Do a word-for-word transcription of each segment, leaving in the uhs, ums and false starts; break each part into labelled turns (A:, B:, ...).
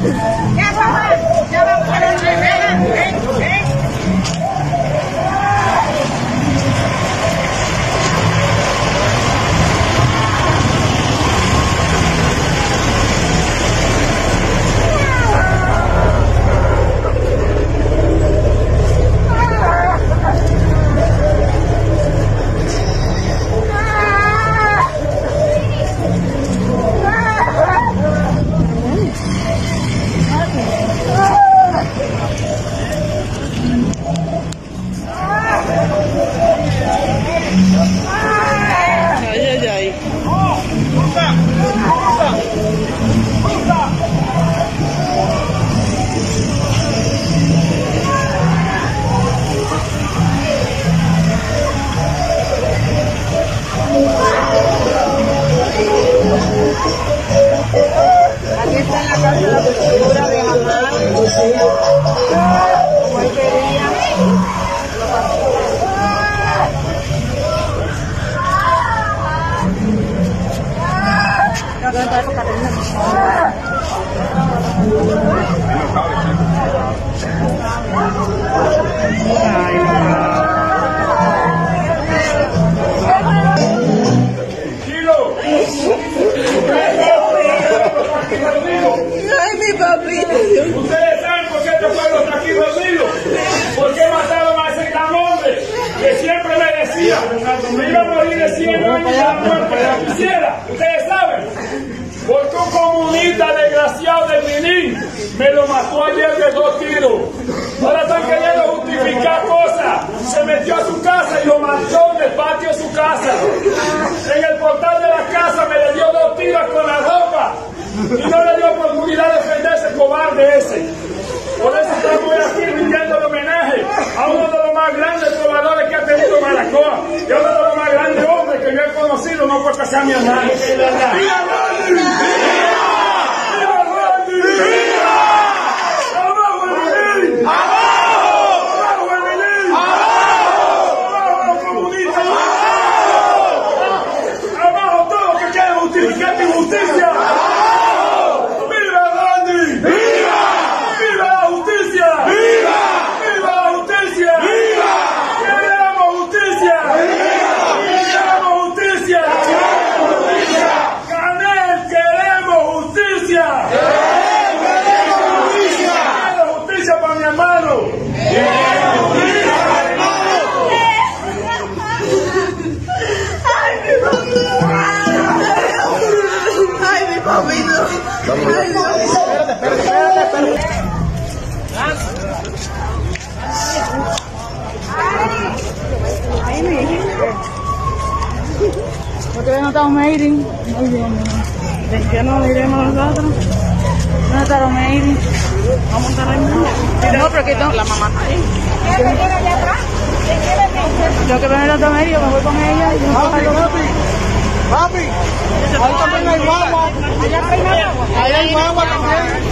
A: Ya papá, ya vamos a ver. Ven, ven, ven.
B: Aquí está en la casa de la cultura de Jamás, como él quería. Ay, mi papito.
C: Ustedes saben por qué este pueblo está aquí reunido. ¿Por qué mataron a ese gran hombre que siempre me decía me iba a morir de cien años de la muerte que la quisiera? Ustedes saben. Porque un comunista desgraciado de Minin me lo mató ayer de dos tiros. Ahora están queriendo justificar cosas. Se metió a su casa y lo mató en el patio de su casa. En el portal de la casa me le dio dos tiros con la ropa. Y no le dio oportunidad de defenderse, cobarde ese. Por eso estamos aquí rindiendo el homenaje a uno de los más grandes trovadores que ha tenido Maracoa y a uno de los más grandes hombres que yo he conocido, no porque sea mi hermano. ¡Viva Randy! ¡Viva! ¡Viva Randy! ¡Viva! ¡Abajo el Minin! ¡Abajo! ¡Abajo el Minin! ¡Abajo! ¡Abajo los comunistas! ¡Abajo! ¡Abajo todos los que quieren justificar tu injusticia!
B: ¿Por qué no está Omeirin? Muy bien, ¿de qué no iremos nosotros? ¿Dónde está Omeirin? Vamos a montar ahí mismo. No, pero aquí tengo la mamá ahí. Yo que vengo de Omeirin, me voy con ella. Papi, papi, papi. Ahí también hay guagua. Ahí hay guagua también.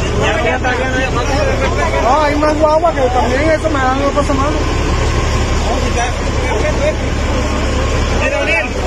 B: No, hay más guagua que también eso me dan dos cosas más.